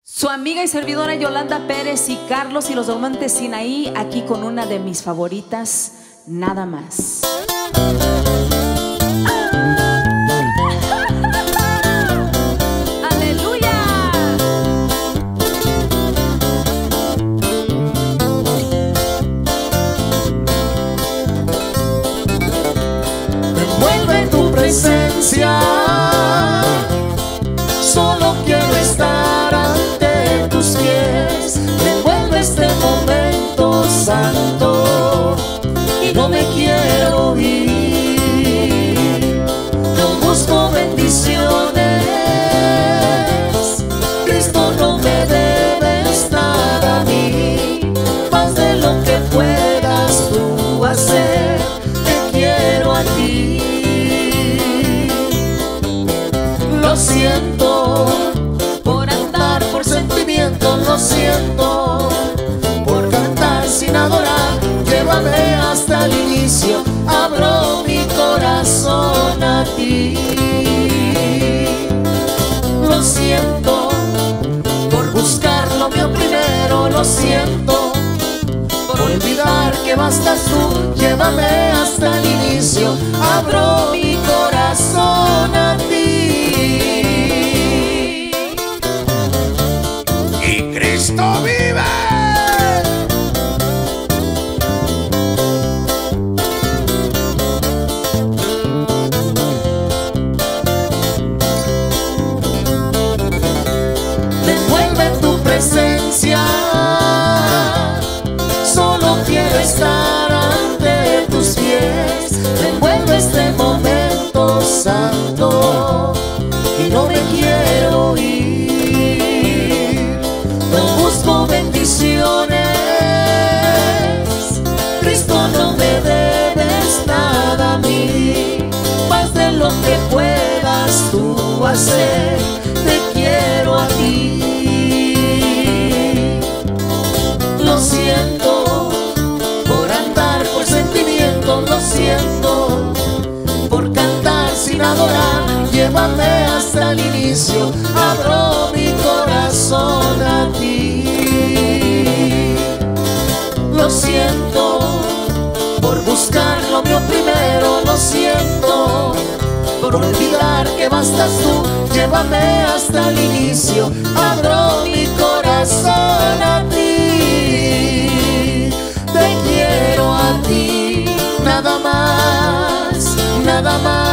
Su amiga y servidora Yolanda Pérez y Carlos y los del Monte Sinaí, aquí con una de mis favoritas, Nada Más. ¡Aleluya! Me envuelve tu presencia, solo quiero estar ante tus pies. Me envuelve este momento santo y no me quiero ir. No busco bendiciones, Cristo, no me debes nada a mí. Más de lo que puedas tú hacer, te quiero a ti. Lo siento por andar por sentimiento, lo siento por cantar sin adorar. Llévame hasta el inicio, abro mi corazón a ti. Lo siento por buscar lo mío primero, lo siento por olvidar que bastas tú. Llévame hasta el inicio, abro mi corazón a ti. Y Cristo vive. Devuelve tu presencia, solo quiero estar ante tus pies. Devuelve este momento santo y no me quiero ir. No busco bendiciones, Cristo, no me debes nada a mí. Más de lo que puedas tú hacer, te quiero a ti. Lo siento por andar por sentimiento, lo siento por cantar sin adorar. Llévame hasta el inicio, abro mi corazón a ti. Lo siento por buscar lo mío primero, lo siento por olvidar que bastas tú. Llévame hasta el inicio, abro mi corazón a ti. Te quiero a ti, nada más, nada más.